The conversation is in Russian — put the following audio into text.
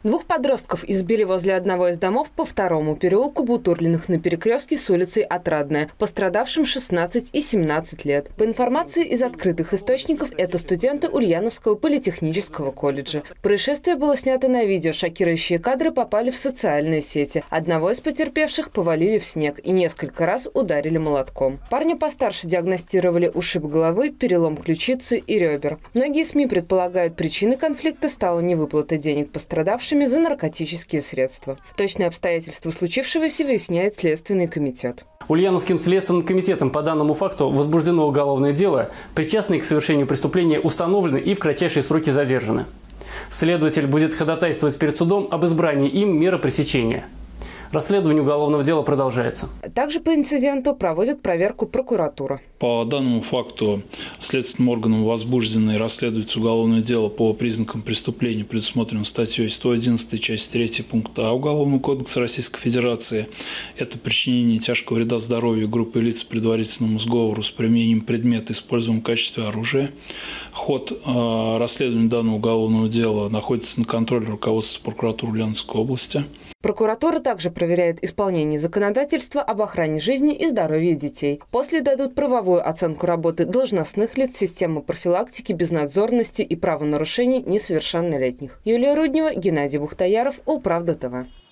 Двух подростков избили возле одного из домов по второму переулку Бутурлиных на перекрестке с улицей Отрадная. Пострадавшим 16 и 17 лет. По информации из открытых источников, это студенты Ульяновского политехнического колледжа. Происшествие было снято на видео. Шокирующие кадры попали в социальные сети. Одного из потерпевших повалили в снег и несколько раз ударили молотком. Парня постарше диагностировали ушиб головы, перелом ключицы и ребер. Многие СМИ предполагают, причиной конфликта стала невыплата денег пострадавшим за наркотические средства. Точные обстоятельства случившегося выясняет Следственный комитет. Ульяновским следственным комитетом по данному факту возбуждено уголовное дело. Причастные к совершению преступления установлены и в кратчайшие сроки задержаны. Следователь будет ходатайствовать перед судом об избрании им меры пресечения. Расследование уголовного дела продолжается. Также по инциденту проводит проверку прокуратура. По данному факту следственным органам возбуждено и расследуется уголовное дело по признакам преступления, предусмотренным статьей 111 часть 3 пункта А Уголовного кодекса Российской Федерации. Это причинение тяжкого вреда здоровью группы лиц предварительному сговору с применением предмета, используемого в качестве оружия. Ход расследования данного уголовного дела находится на контроле руководства прокуратуры Ульяновской области. Прокуратура также проверяет исполнение законодательства об охране жизни и здоровья детей. После дадут правовую оценку работы должностных лиц системы профилактики безнадзорности и правонарушений несовершеннолетних. Юлия Руднева, Геннадий Бухтаяров, Улправда ТВ.